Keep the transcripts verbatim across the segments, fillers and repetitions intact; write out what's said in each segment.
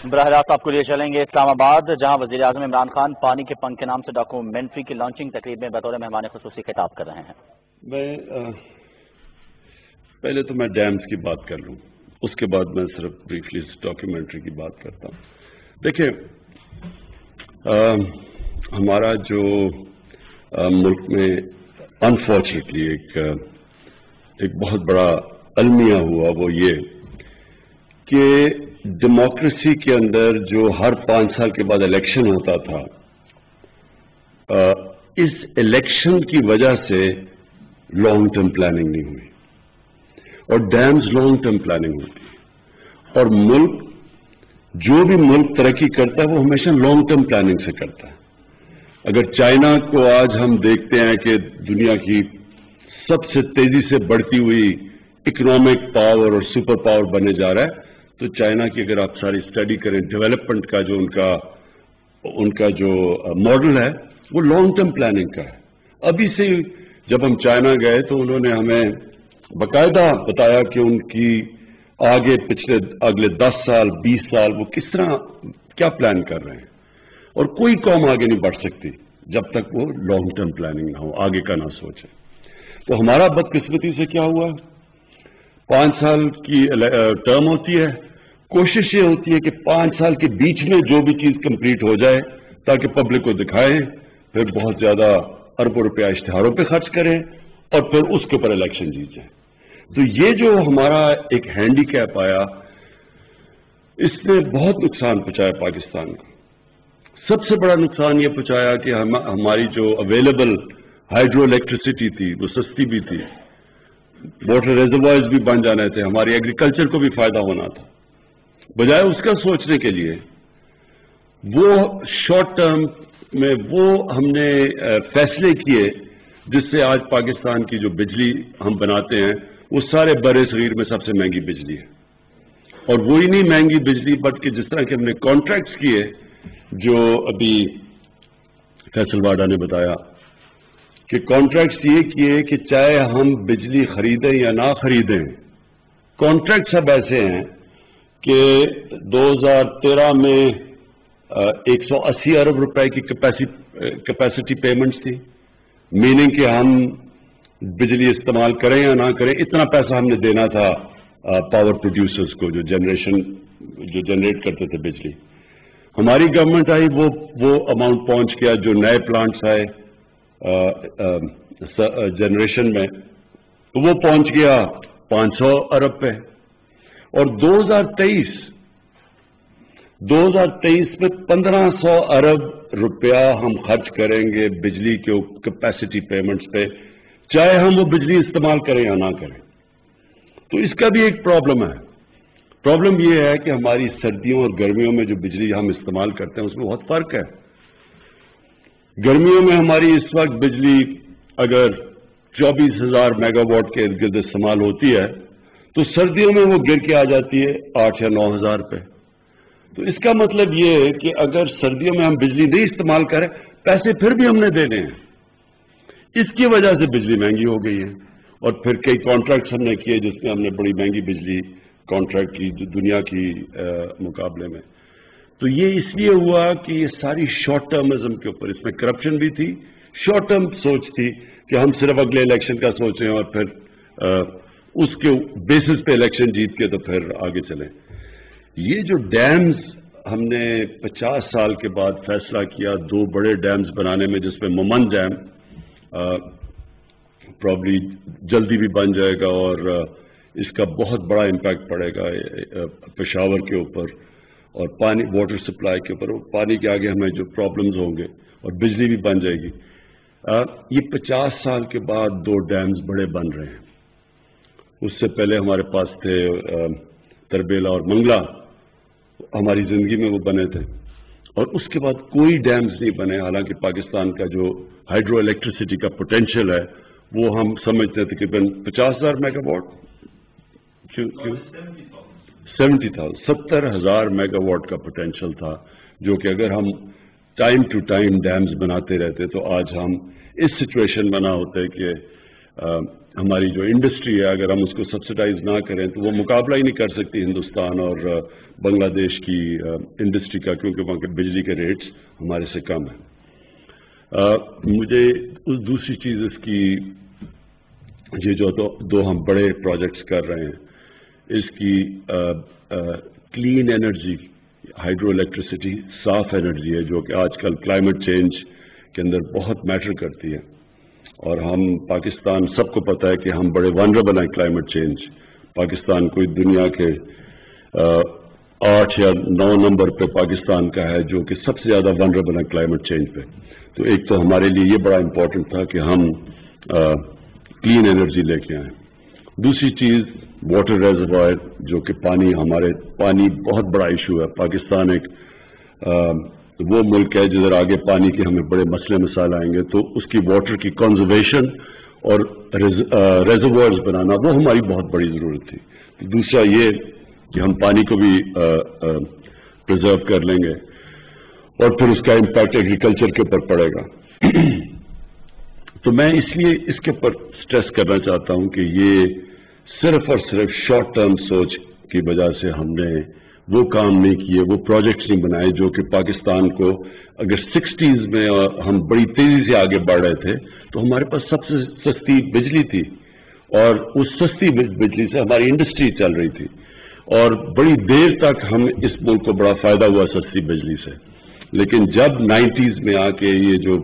براہ راست آپ کو لیے چلیں گے اسلام آباد، جہاں وزیر اعظم عمران خان پانی کے پنکھ کے نام سے ڈاکومنٹری کی لانچنگ تقریب میں بطور مہمان خصوصی خطاب کر رہے ہیں۔ میں پہلے تو میں ڈیمز کی بات کر لوں، اس کے بعد میں صرف بریفلی اس ڈاکیومنٹری کی بات کرتا ہوں۔ دیکھیں، ہمارا جو ملک میں انفارچونیٹلی ایک ایک بہت بڑا المیہ ہوا، وہ یہ کہ ڈیموکریسی کے اندر جو ہر پانچ سال کے بعد الیکشن ہوتا تھا، اس الیکشن کی وجہ سے لانگ ٹرم پلاننگ نہیں ہوئی، اور ڈیمز لانگ ٹرم پلاننگ ہوتی ہے، اور ملک جو بھی ملک ترقی کرتا ہے وہ ہمیشہ لانگ ٹرم پلاننگ سے کرتا ہے۔ اگر چائنا کو آج ہم دیکھتے ہیں کہ دنیا کی سب سے تیزی سے بڑھتی ہوئی اکنامک پاور اور سپر پاور بننے جا رہا ہے، تو چائنا کی اگر آپ ساری اسٹڈی کریں، ڈیولپمنٹ کا جو ان کا ان کا جو ماڈل ہے وہ لانگ ٹرم پلاننگ کا ہے۔ ابھی سے جب ہم چائنا گئے تو انہوں نے ہمیں باقاعدہ بتایا کہ ان کی آگے پچھلے اگلے دس سال بیس سال وہ کس طرح کیا پلان کر رہے ہیں، اور کوئی قوم آگے نہیں بڑھ سکتی جب تک وہ لانگ ٹرم پلاننگ نہ ہو، آگے کا نہ سوچے۔ تو ہمارا بدقسمتی سے کیا ہوا، پانچ سال کی ٹرم ہوتی ہے، کوشش یہ ہوتی ہے کہ پانچ سال کے بیچ میں جو بھی چیز کمپلیٹ ہو جائے تاکہ پبلک کو دکھائیں، پھر بہت زیادہ اربوں روپیہ اشتہاروں پہ خرچ کریں، اور پھر اس کے اوپر الیکشن جیت جائیں۔ تو یہ جو ہمارا ایک ہینڈی کیپ آیا، اس نے بہت نقصان پہنچایا پاکستان کو۔ سب سے بڑا نقصان یہ پہنچایا کہ ہم ہماری جو اویلیبل ہائیڈرو الیکٹریسٹی تھی وہ سستی بھی تھی، واٹر ریزروائرز بھی بن جانے تھے، ہماری ایگریکلچر کو بھی فائدہ ہونا تھا۔ بجائے اس کا سوچنے کے لیے وہ شارٹ ٹرم میں وہ ہم نے فیصلے کیے جس سے آج پاکستان کی جو بجلی ہم بناتے ہیں وہ سارے برِ صغیر میں سب سے مہنگی بجلی ہے، اور وہی نہیں مہنگی بجلی بلکہ جس طرح کہ ہم نے کانٹریکٹس کیے، جو ابھی فیصل واڈا نے بتایا کہ کانٹریکٹس یہ کیے کہ چاہے ہم بجلی خریدیں یا نہ خریدیں، کانٹریکٹس اب ایسے ہیں کہ دو ہزار تیرہ میں ایک سو اسی ارب روپے کی کیپیسٹی پیمنٹس تھی، میننگ کہ ہم بجلی استعمال کریں یا نہ کریں اتنا پیسہ ہم نے دینا تھا پاور پروڈیوسرز کو، جو جنریشن جو جنریٹ کرتے تھے بجلی۔ ہماری گورنمنٹ آئی، وہ وہ اماؤنٹ پہنچ گیا، جو نئے پلانٹس آئے جنریشن میں وہ پہنچ گیا پانچ سو ارب پہ، اور دو ہزار تیئیس دو ہزار تیئیس میں پندرہ سو ارب روپیہ ہم خرچ کریں گے بجلی کے کیپیسٹی پیمنٹس پہ، چاہے ہم وہ بجلی استعمال کریں یا نہ کریں۔ تو اس کا بھی ایک پرابلم ہے۔ پرابلم یہ ہے کہ ہماری سردیوں اور گرمیوں میں جو بجلی ہم استعمال کرتے ہیں اس میں بہت فرق ہے۔ گرمیوں میں ہماری اس وقت بجلی اگر چوبیس ہزار میگا واٹ کے ارد گرد استعمال ہوتی ہے تو سردیوں میں وہ گر کے آ جاتی ہے آٹھ یا نو ہزار پہ۔ تو اس کا مطلب یہ ہے کہ اگر سردیوں میں ہم بجلی نہیں استعمال کریں، پیسے پھر بھی ہم نے دینے ہیں۔ اس کی وجہ سے بجلی مہنگی ہو گئی ہے، اور پھر کئی کانٹریکٹس ہم نے کیے جس میں ہم نے بڑی مہنگی بجلی کانٹریکٹ کی دنیا کی مقابلے میں۔ تو یہ اس لیے ہوا کہ یہ ساری شارٹ ٹرمزم کے اوپر، اس میں کرپشن بھی تھی، شارٹ ٹرم سوچ تھی کہ ہم صرف اگلے الیکشن کا سوچیں اور پھر اس کے بیسس پہ الیکشن جیت کے تو پھر آگے چلیں۔ یہ جو ڈیمز ہم نے پچاس سال کے بعد فیصلہ کیا دو بڑے ڈیمز بنانے میں، جس میں ممن ڈیم پرابلی جلدی بھی بن جائے گا، اور اس کا بہت بڑا امپیکٹ پڑے گا پشاور کے اوپر اور پانی واٹر سپلائی کے اوپر، پانی کے آگے ہمیں جو پرابلمز ہوں گے، اور بجلی بھی بن جائے گی۔ یہ پچاس سال کے بعد دو ڈیمز بڑے بن رہے ہیں۔ اس سے پہلے ہمارے پاس تھے تربیلا اور منگلا، ہماری زندگی میں وہ بنے تھے، اور اس کے بعد کوئی ڈیمز نہیں بنے، حالانکہ پاکستان کا جو ہائیڈرو الیکٹریسٹی کا پوٹینشیل ہے وہ ہم سمجھتے ہیں تقریباً پچاس ہزار میگا واٹ سیونٹی تھاؤزینڈ ستر ہزار میگا واٹ کا پوٹینشیل تھا، جو کہ اگر ہم ٹائم ٹو ٹائم ڈیمز بناتے رہتے تو آج ہم اس سچویشن میں نہ ہوتے کہ ہماری جو انڈسٹری ہے اگر ہم اس کو سبسڈائز نہ کریں تو وہ مقابلہ ہی نہیں کر سکتی ہندوستان اور بنگلہ دیش کی انڈسٹری کا، کیونکہ وہاں کے بجلی کے ریٹس ہمارے سے کم ہیں۔ مجھے اس دوسری چیز اس کی یہ جو دو, دو ہم بڑے پروجیکٹس کر رہے ہیں اس کی کلین انرجی، ہائیڈرو الیکٹریسٹی، صاف انرجی ہے جو کہ آج کل کلائمیٹ چینج کے اندر بہت میٹر کرتی ہے، اور ہم پاکستان سب کو پتہ ہے کہ ہم بڑے ونربل ہیں کلائمیٹ چینج۔ پاکستان کوئی دنیا کے آٹھ یا نو نمبر پہ پاکستان کا ہے جو کہ سب سے زیادہ ونربل ہے کلائمیٹ چینج پہ۔ تو ایک تو ہمارے لیے یہ بڑا امپورٹنٹ تھا کہ ہم کلین انرجی لے کے آئیں۔ دوسری چیز واٹر ریزروائر، جو کہ پانی، ہمارے پانی بہت بڑا ایشو ہے۔ پاکستان ایک وہ ملک ہے جدھر آگے پانی کے ہمیں بڑے مسئلے مسائل آئیں گے، تو اس کی واٹر کی کنزرویشن اور ریزروائرز بنانا وہ ہماری بہت بڑی ضرورت تھی۔ دوسرا یہ کہ ہم پانی کو بھی پرزرو کر لیں گے اور پھر اس کا امپیکٹ ایگریکلچر کے اوپر پڑے گا۔ تو میں اس لیے اس کے اوپر سٹریس کرنا چاہتا ہوں کہ یہ صرف اور صرف شارٹ ٹرم سوچ کی وجہ سے ہم نے وہ کام نہیں کیے، وہ پروجیکٹس نہیں بنائے جو کہ پاکستان کو، اگر سکسٹیز میں ہم بڑی تیزی سے آگے بڑھ رہے تھے تو ہمارے پاس سب سے سستی بجلی تھی، اور اس سستی بجلی سے ہماری انڈسٹری چل رہی تھی، اور بڑی دیر تک ہم اس ملک کو بڑا فائدہ ہوا سستی بجلی سے۔ لیکن جب نائنٹیز میں آ کے یہ جو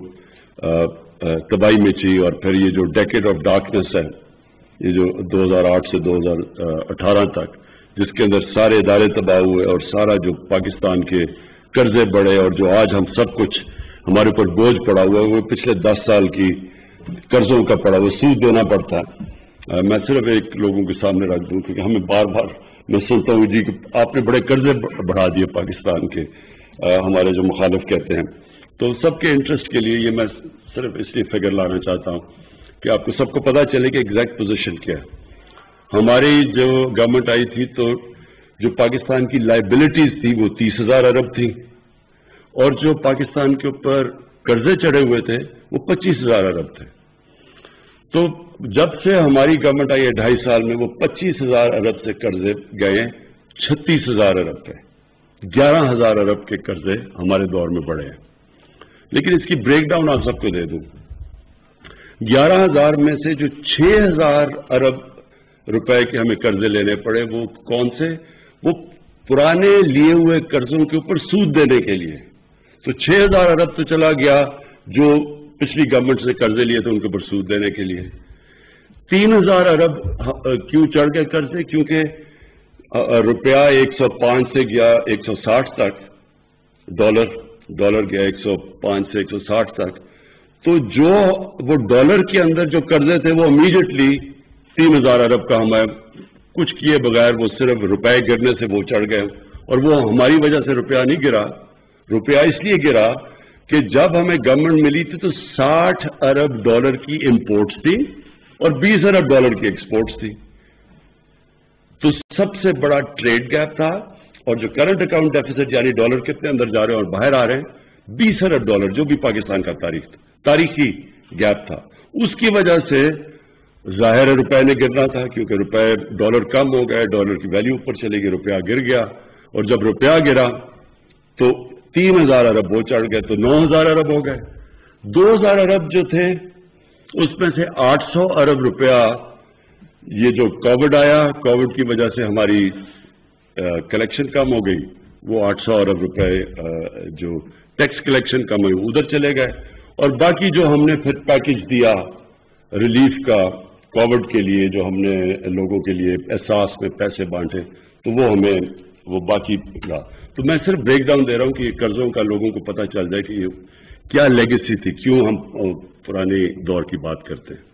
تباہی مچی، اور پھر یہ جو ڈیکیڈ آف ڈارکنیس ہے، یہ جو دو ہزار آٹھ سے دو ہزار اٹھارہ تک، جس کے اندر سارے ادارے تباہ ہوئے اور سارا جو پاکستان کے قرضے بڑھے، اور جو آج ہم سب کچھ ہمارے اوپر بوجھ پڑا ہوا ہے وہ پچھلے دس سال کی قرضوں کا پڑا ہوا سود دینا پڑتا ہے۔ میں صرف ایک لوگوں کے سامنے رکھ دوں کیونکہ ہمیں بار بار میں سنتا ہوں جی کہ آپ نے بڑے قرضے بڑھا دیے پاکستان کے، ہمارے جو مخالف کہتے ہیں۔ تو سب کے انٹرسٹ کے لیے یہ میں صرف اس لیے فگر لانا چاہتا ہوں کہ آپ کو سب کو پتہ چلے کہ ایگزیکٹ پوزیشن کیا ہے۔ ہماری جو گورنمنٹ آئی تھی تو جو پاکستان کی لائبلٹیز تھی وہ تیس ہزار ارب تھی، اور جو پاکستان کے اوپر قرضے چڑھے ہوئے تھے وہ پچیس ہزار ارب تھے۔ تو جب سے ہماری گورنمنٹ آئی ہے ڈھائی سال میں، وہ پچیس ہزار ارب سے قرضے گئے چھتیس ہزار ارب پہ، گیارہ ہزار ارب کے قرضے ہمارے دور میں بڑھے ہیں۔ لیکن اس کی بریک ڈاؤن آپ سب کو دے دوں، گیارہ ہزار میں سے جو چھ ہزار ارب روپے کے ہمیں قرضے لینے پڑے وہ کون سے؟ وہ پرانے لیے ہوئے قرضوں کے اوپر سود دینے کے لیے۔ تو چھ ہزار ارب تو چلا گیا جو پچھلی گورنمنٹ سے قرضے لیے تھے ان کے اوپر سود دینے کے لیے۔ تین ہزار ارب کیوں چڑھ گئے قرضے؟ کیونکہ روپیہ ایک سو پانچ سے گیا ایک سو ساٹھ تک، ڈالر ڈالر گیا ایک سو پانچ سے ایک سو ساٹھ تک۔ تو جو وہ ڈالر کے اندر جو قرضے تھے وہ امیڈیٹلی تین ہزار ارب کا ہمیں کچھ کیے بغیر وہ صرف روپے گرنے سے وہ چڑھ گئے، اور وہ ہماری وجہ سے روپیہ نہیں گرا۔ روپیہ اس لیے گرا کہ جب ہمیں گورنمنٹ ملی تھی تو ساٹھ ارب ڈالر کی امپورٹس تھی اور بیس ارب ڈالر کی ایکسپورٹس تھی، تو سب سے بڑا ٹریڈ گیپ تھا۔ اور جو کرنٹ اکاؤنٹ ڈیفیسٹ یعنی ڈالر کتنے اندر جا رہے ہیں اور باہر آ رہے ہیں، بیس ارب ڈالر، جو بھی پاکستان کا تاریخ تاریخی گیپ تھا۔ اس کی وجہ سے ظاہر روپے نے گرنا تھا کیونکہ روپے ڈالر کم ہو گئے، ڈالر کی ویلیو اوپر چلے گی، روپیہ گر گیا، اور جب روپیہ گرا تو تین ہزار ارب وہ چڑھ گئے تو نو ہزار ارب ہو گئے۔ دو ہزار ارب جو تھے اس میں سے آٹھ سو ارب روپیہ یہ جو کووڈ آیا، کووڈ کی وجہ سے ہماری کلیکشن کم ہو گئی، وہ آٹھ سو ارب روپے جو ٹیکس کلیکشن کم ہوئی ادھر چلے گئے، اور باقی جو ہم نے پھر پیکج دیا ریلیف کا کووڈ کے لیے، جو ہم نے لوگوں کے لیے احساس میں پیسے بانٹے، تو وہ ہمیں وہ باقی ملا۔ تو میں صرف بریک ڈاؤن دے رہا ہوں کہ یہ قرضوں کا لوگوں کو پتہ چل جائے کہ یہ کیا لیگیسی تھی، کیوں ہم پرانے دور کی بات کرتے ہیں۔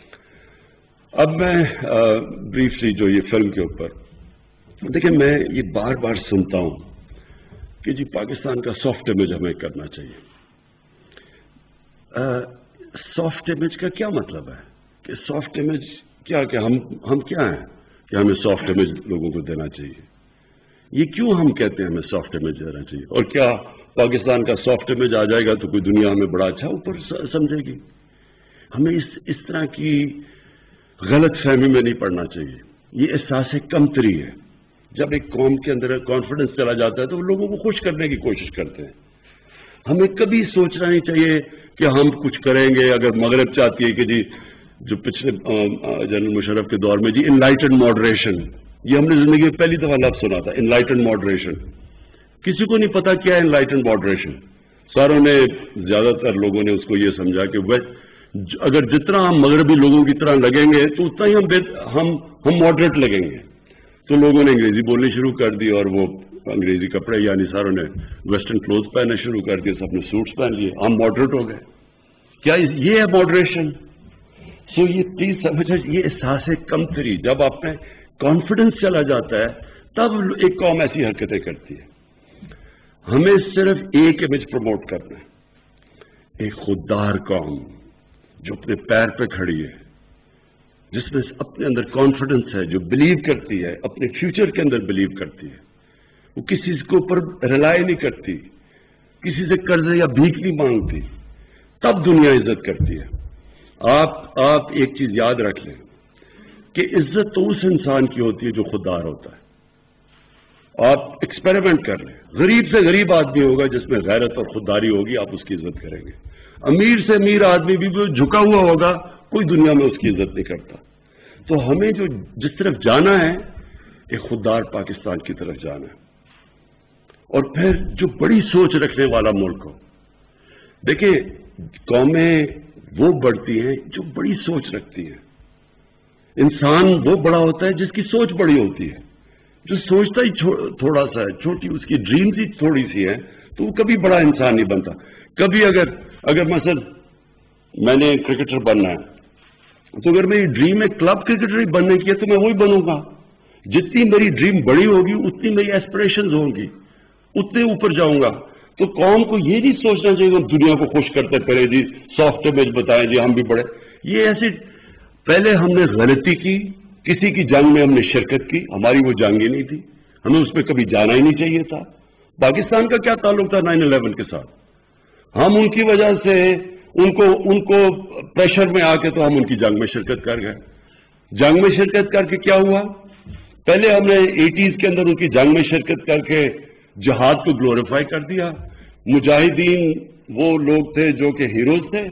اب میں بریفلی جو یہ فلم کے اوپر دیکھیں، میں یہ بار بار سنتا ہوں کہ جی پاکستان کا سافٹ امیج ہمیں کرنا چاہیے۔ سافٹ امیج کا کیا مطلب ہے کہ سافٹ امیج کیا کہ ہم ہم کیا ہیں کہ ہمیں سافٹ امیج لوگوں کو دینا چاہیے؟ یہ کیوں ہم کہتے ہیں ہمیں سافٹ امیج دینا چاہیے؟ اور کیا پاکستان کا سافٹ امیج آ جائے گا تو کوئی دنیا ہمیں بڑا اچھا اوپر سمجھے گی؟ ہمیں اس اس طرح کی غلط فہمی میں نہیں پڑنا چاہیے. یہ احساس کمتری ہے. جب ایک قوم کے اندر کانفیڈنس چلا جاتا ہے تو وہ لوگوں کو خوش کرنے کی کوشش کرتے ہیں. ہمیں کبھی سوچنا نہیں چاہیے کہ ہم کچھ کریں گے. اگر مغرب چاہتی ہے کہ جی جو پچھلے جنرل مشرف کے دور میں جی انلائٹنڈ ماڈریشن, یہ ہم نے زندگی میں پہلی دفعہ لفظ سنا تھا, انلائٹنڈ ماڈریشن. کسی کو نہیں پتا کیا ہے انلائٹنڈ ماڈریشن. ساروں نے, زیادہ تر لوگوں نے اس کو یہ سمجھا کہ اگر جتنا ہم مغربی لوگوں کی طرح لگیں گے تو اتنا ہی ہم ہم ہم ماڈریٹ لگیں گے. تو لوگوں نے انگریزی بولنی شروع کر دی اور وہ انگریزی کپڑے, یعنی ساروں نے ویسٹرن کلوتھ پہننا شروع کر دیے, سب نے سوٹس پہن لیے, ہم ماڈریٹ ہو گئے. کیا یہ ہے ماڈریشن؟ سو یہ پلیز سمجھ, یہ احساس کمتری. جب آپ میں کانفیڈنس چلا جاتا ہے تب ایک قوم ایسی حرکتیں کرتی ہے. ہمیں صرف ایک امیج پروموٹ کرنا ہے, ایک خوددار قوم جو اپنے پیر پہ کھڑی ہے, جس میں اپنے اندر کانفیڈنس ہے, جو بلیو کرتی ہے, اپنے فیوچر کے اندر بلیو کرتی ہے. وہ کسی کے اوپر ریلائی نہیں کرتی, کسی سے قرض یا بھیک نہیں مانگتی. تب دنیا عزت کرتی ہے. آپ آپ ایک چیز یاد رکھ لیں کہ عزت تو اس انسان کی ہوتی ہے جو خوددار ہوتا ہے. آپ ایکسپیریمنٹ کر لیں, غریب سے غریب آدمی ہوگا جس میں غیرت اور خودداری ہوگی, آپ اس کی عزت کریں گے. امیر سے امیر آدمی بھی جھکا ہوا ہوگا, کوئی دنیا میں اس کی عزت نہیں کرتا. تو ہمیں جو جس طرف جانا ہے, ایک خوددار پاکستان کی طرف جانا ہے. اور پھر جو بڑی سوچ رکھنے والا ملک ہو. دیکھیں, قومیں وہ بڑھتی ہیں جو بڑی سوچ رکھتی ہیں. انسان وہ بڑا ہوتا ہے جس کی سوچ بڑی ہوتی ہے. جو سوچتا ہی تھوڑا سا ہے, چھوٹی اس کی ڈریمز ہی تھوڑی سی ہے, تو وہ کبھی بڑا انسان نہیں بنتا. کبھی اگر اگر مثلا میں نے کرکٹر بننا ہے تو اگر میری ڈریم ہے کلب کرکٹر ہی بننے کی ہے تو میں وہی بنوں گا. جتنی میری ڈریم بڑی ہوگی اتنی میری ایسپریشنز ہوں گی, اتنے اوپر جاؤں گا. تو قوم کو یہ نہیں سوچنا چاہیے کہ دنیا کو خوش کرتے پہلے جی سافٹ امیج بتائیں جی ہم بھی بڑے. یہ ایسی پہلے ہم نے غلطی کی, کسی کی جنگ میں ہم نے شرکت کی, ہماری وہ جنگ ہی نہیں تھی, ہمیں اس میں کبھی جانا ہی نہیں چاہیے تھا. پاکستان کا کیا تعلق تھا نائن الیون کے ساتھ؟ ہم ان کی وجہ سے ان کو ان کو پریشر میں آ کے تو ہم ان کی جنگ میں شرکت کر گئے. جنگ میں شرکت کر کے کیا ہوا؟ پہلے ہم نے ایٹیز کے اندر ان کی جنگ میں شرکت کر کے جہاد کو گلوریفائی کر دیا. مجاہدین وہ لوگ تھے جو کہ ہیروز تھے.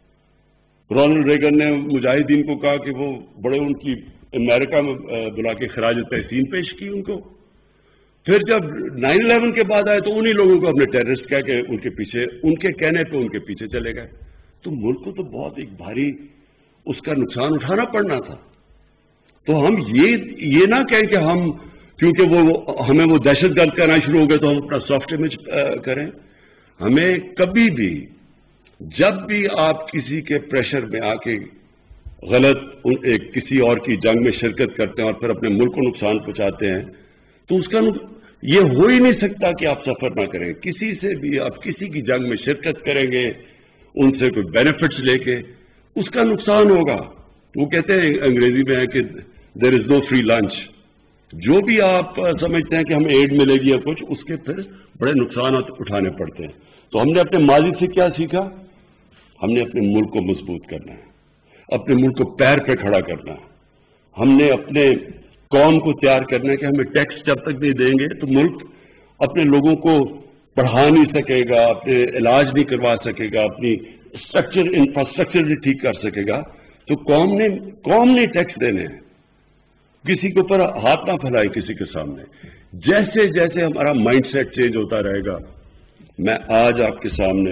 رونلڈ ریگن نے مجاہدین کو کہا کہ وہ بڑے, ان کی امریکہ میں بلا کے خراج تحسین پیش کی ان کو. پھر جب نائن الیون کے بعد آئے تو انہی لوگوں کو ہم نے ٹیررسٹ کہہ کے ان کے پیچھے, ان کے کہنے پہ ان کے پیچھے چلے گئے. تو ملک کو تو بہت ایک بھاری اس کا نقصان اٹھانا پڑنا تھا. تو ہم یہ یہ نہ کہیں کہ ہم کیونکہ وہ ہمیں وہ دہشت گرد کہنا شروع ہو گئے تو ہم اپنا سافٹ امیج کریں. ہمیں کبھی بھی جب بھی آپ کسی کے پریشر میں آ کے غلط ایک کسی اور کی جنگ میں شرکت کرتے ہیں اور پھر اپنے ملک کو نقصان پہنچاتے ہیں تو اس کا یہ ہو ہی نہیں سکتا کہ آپ سفر نہ کریں. کسی سے بھی آپ کسی کی جنگ میں شرکت کریں گے, ان سے کوئی بینیفٹس لے کے, اس کا نقصان ہوگا. وہ کہتے ہیں انگریزی میں ہے کہ دیر از نو فری لنچ. جو بھی آپ سمجھتے ہیں کہ ہمیں ایڈ ملے گی یا کچھ, اس کے پھر بڑے نقصانات اٹھانے پڑتے ہیں. تو ہم نے اپنے ماضی سے کیا سیکھا؟ ہم نے اپنے ملک کو مضبوط کرنا ہے, اپنے ملک کو پیر پہ کھڑا کرنا ہے. ہم نے اپنے قوم کو تیار کرنا ہے کہ ہمیں ٹیکس جب تک نہیں دیں گے تو ملک اپنے لوگوں کو پڑھا نہیں سکے گا, اپنے علاج نہیں کروا سکے گا, اپنی اسٹرکچر انفراسٹرکچر نہیں ٹھیک کر سکے گا. تو قوم نے قوم نے ٹیکس دینے ہیں. کسی کے اوپر ہاتھ نہ پھیلائے کسی کے سامنے. جیسے جیسے ہمارا مائنڈ سیٹ چینج ہوتا رہے گا. میں آج آپ کے سامنے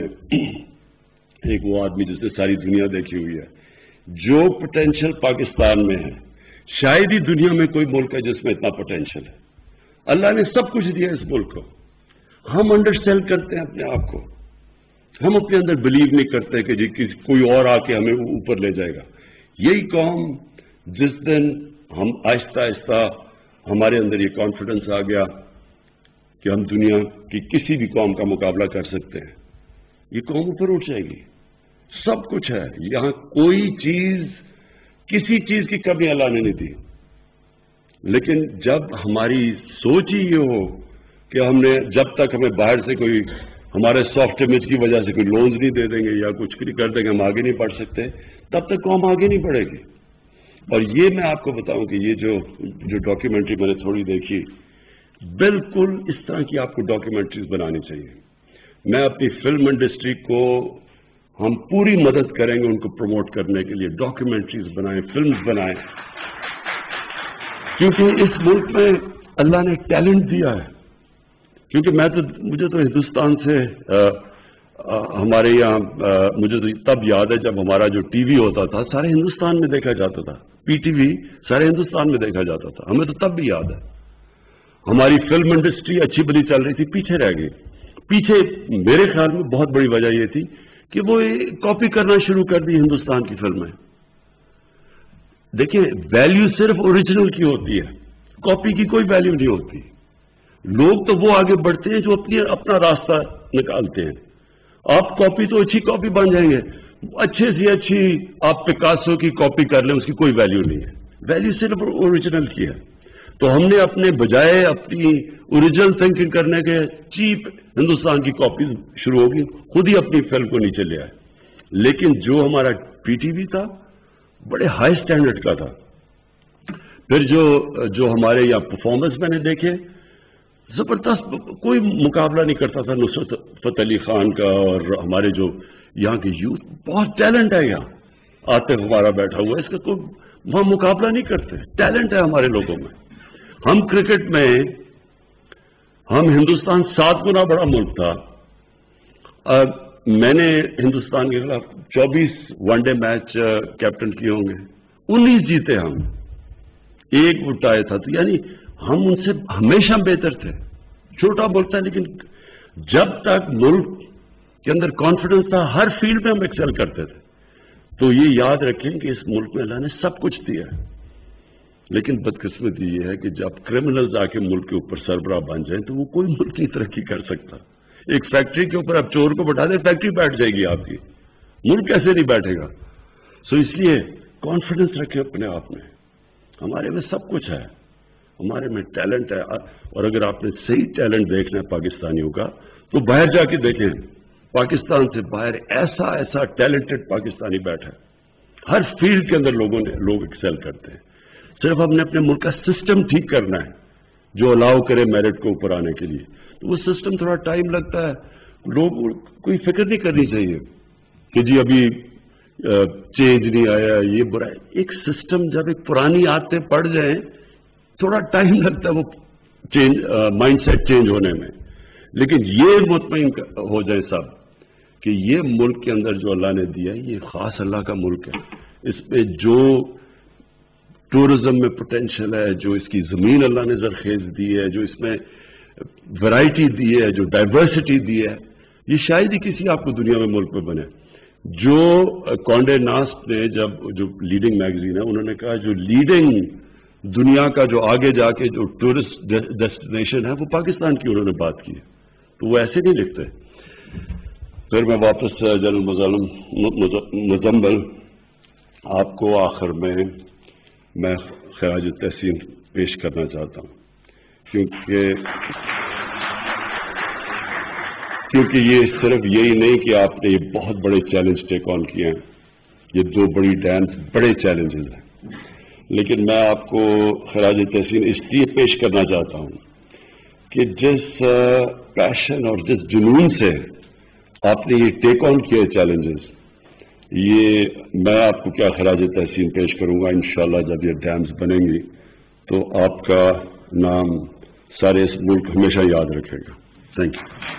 ایک وہ آدمی جس نے ساری دنیا دیکھی ہوئی ہے, جو پوٹینشیل پاکستان میں ہے, شاید ہی دنیا میں کوئی ملک ہے جس میں اتنا پوٹینشیل ہے. اللہ نے سب کچھ دیا اس ملک کو. ہم انڈرسٹینڈ کرتے ہیں اپنے آپ کو, ہم اپنے اندر بلیو نہیں کرتے کہ جی کوئی اور آ کے ہمیں اوپر لے جائے گا. یہی قوم جس دن ہم آہستہ آہستہ ہمارے اندر یہ کانفیڈنس آ گیا کہ ہم دنیا کی کسی بھی قوم کا مقابلہ کر سکتے ہیں, یہ قوم اوپر اٹھ جائے گی. سب کچھ ہے یہاں, کوئی چیز کسی چیز کی کمی اللہ نے نہیں دی. لیکن جب ہماری سوچ ہی یہ ہو کہ ہم نے جب تک ہمیں باہر سے کوئی ہمارے سافٹ امیج کی وجہ سے کوئی لونز نہیں دے دیں گے یا کچھ نہیں کر دیں گے ہم آگے نہیں بڑھ سکتے, تب تک قوم آگے نہیں بڑھے گی. اور یہ میں آپ کو بتاؤں کہ یہ جو جو ڈاکیومنٹری میں نے تھوڑی دیکھی، بالکل اس طرح کی آپ کو ڈاکیومنٹریز بنانی چاہیے. میں اپنی فلم انڈسٹری کو ہم پوری مدد کریں گے ان کو پروموٹ کرنے کے لیے. ڈاکیومنٹریز بنائیں، فلمز بنائیں، کیونکہ اس ملک میں اللہ نے ٹیلنٹ دیا ہے. کیونکہ میں تو مجھے تو ہندوستان سے آ, آ, ہمارے یہاں آ, مجھے تو تب یاد ہے جب ہمارا جو ٹی وی ہوتا تھا سارے ہندوستان میں دیکھا جاتا تھا. پی ٹی وی سارے ہندوستان میں دیکھا جاتا تھا. ہمیں تو تب بھی یاد ہے. ہماری فلم انڈسٹری اچھی بڑی چل رہی تھی، پیچھے رہ گئی. پیچھے میرے خیال میں بہت بڑی وجہ یہ تھی کہ وہ کاپی کرنا شروع کر دی ہندوستان کی فلمیں. دیکھیں، ویلیو صرف اوریجنل کی ہوتی ہے، کاپی کی کوئی ویلیو نہیں ہوتی. لوگ تو وہ آگے بڑھتے ہیں جو اپنی اپنا راستہ نکالتے ہیں. آپ کاپی تو اچھی کاپی بن جائیں گے، اچھے سے اچھی آپ پکاسو کی کاپی کر لیں، اس کی کوئی ویلیو نہیں ہے. ویلیو صرف اوریجنل کی ہے. تو ہم نے اپنے بجائے اپنی اوریجنل تھنکنگ کرنے کے چیپ ہندوستان کی کاپیز شروع ہوگی، خود ہی اپنی فلم کو نیچے لے آئے. لیکن جو ہمارا پی ٹی وی تھا بڑے ہائی سٹینڈرڈ کا تھا. پھر جو جو ہمارے یہاں پرفارمنس میں نے دیکھے زبردست، کوئی مقابلہ نہیں کرتا تھا نصرت فتح علی خان کا. اور ہمارے جو یہاں کے یوتھ بہت ٹیلنٹ ہے، یہاں آتے ہمارا بیٹھا ہوا ہے، اس کا کوئی وہاں مقابلہ نہیں کرتے. ٹیلنٹ ہے ہمارے لوگوں میں. ہم کرکٹ میں ہم ہندوستان سات گنا بڑا ملک تھا. میں نے ہندوستان کے خلاف چوبیس ون ڈے میچ کیپٹن کیے ہوں گے، انیس جیتے ہم، ایک وٹایا تھا. تو یعنی ہم ان سے ہمیشہ بہتر تھے. چھوٹا ملک تھا لیکن جب تک ملک کے اندر کانفیڈنس تھا ہر فیلڈ میں ہم ایکسل کرتے تھے. تو یہ یاد رکھیں کہ اس ملک میں اللہ نے سب کچھ دیا ہے. لیکن بدقسمتی یہ ہے کہ جب کرمنلز آ کے ملک کے اوپر سربراہ بن جائیں تو وہ کوئی ملک نہیں ترقی کر سکتا. ایک فیکٹری کے اوپر آپ چور کو بٹھا دیں، فیکٹری بیٹھ جائے گی آپ کی، ملک کیسے نہیں بیٹھے گا. سو اس لیے کانفیڈنس رکھیں اپنے آپ میں. ہمارے میں سب کچھ ہے، ہمارے میں ٹیلنٹ ہے. اور اگر آپ نے صحیح ٹیلنٹ دیکھنا ہے پاکستانیوں کا تو باہر جا کے دیکھیں. پاکستان سے باہر ایسا ایسا ٹیلنٹڈ پاکستانی بیٹھا ہے. ہر فیلڈ کے اندر لوگوں نے لوگ ایکسل کرتے ہیں. صرف ہم نے اپنے ملک کا سسٹم ٹھیک کرنا ہے جو الاؤ کرے میرٹ کو اوپر آنے کے لیے. تو وہ سسٹم تھوڑا ٹائم لگتا ہے. لوگ کوئی فکر نہیں کرنی چاہیے کہ جی ابھی چینج نہیں آیا، یہ برا ہے. ایک سسٹم جب ایک پرانی عادتیں پڑ جائیں تھوڑا ٹائم لگتا ہے وہ چینج مائنڈ سیٹ چینج ہونے میں. لیکن یہ مطمئن ہو جائے سب کہ یہ ملک کے اندر جو اللہ نے دیا ہے یہ خاص اللہ کا ملک ہے. اس پہ جو ٹورزم میں پوٹینشل ہے، جو اس کی زمین اللہ نے زرخیز دی ہے، جو اس میں ورائٹی دی ہے، جو ڈائیورسٹی دی ہے، یہ شاید ہی کسی آپ کو دنیا میں ملک میں بنے. جو کانڈے ناسٹ نے جب جو لیڈنگ میگزین ہے انہوں نے کہا جو لیڈنگ دنیا کا جو آگے جا کے جو ٹورسٹ ڈیسٹینیشن ہے وہ پاکستان کی انہوں نے بات کی. تو وہ ایسے نہیں لکھتے. پھر میں واپس جنرل مزمل آپ کو آخر میں میں خراج تحسین پیش کرنا چاہتا ہوں، کیونکہ کیونکہ یہ صرف یہی نہیں کہ آپ نے یہ بہت بڑے چیلنج ٹیک آن کیے ہیں. یہ دو بڑی ڈیمز بڑے چیلنجز ہیں، لیکن میں آپ کو خراج تحسین اس لیے پیش کرنا چاہتا ہوں کہ جس پیشن اور جس جنون سے آپ نے یہ ٹیک آن کیے چیلنجز، یہ میں آپ کو کیا خراج تحسین پیش کروں گا. انشاءاللہ جب یہ ڈیمز بنیں گی تو آپ کا نام سارے اس ملک ہمیشہ یاد رکھے گا. Thank you.